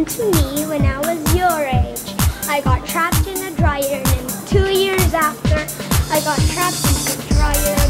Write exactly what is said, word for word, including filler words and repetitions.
happened to me when I was your age. I got trapped in a dryer, and then two years after, I got trapped in the dryer.